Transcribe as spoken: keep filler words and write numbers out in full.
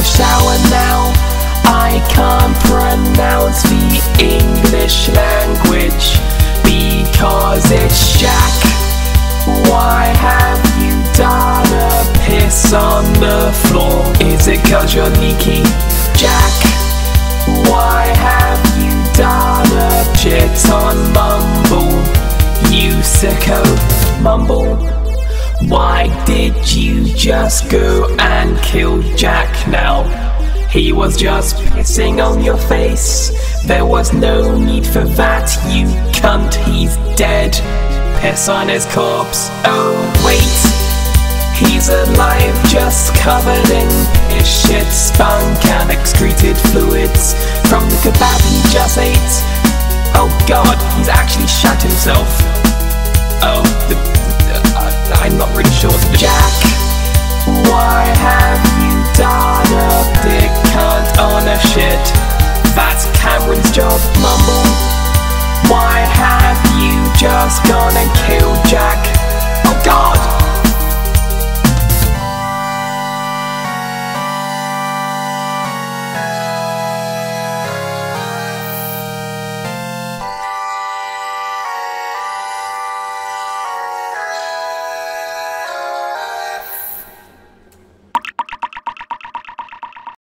a shower now. I can't pronounce the English language because it's Jack. Why have you done a piss on the floor? Is it cause you're leaky, Jack? Why have you done a shit on Mumble? You sicko, Mumble. Why did you just go and kill Jack now? He was just pissing on your face. There was no need for that, you cunt, he's dead. Piss on his corpse. Oh wait, he's alive, just covered in his shit, spunk and excreted fluids from the kebab he just ate. Oh god, he's actually shat himself. Oh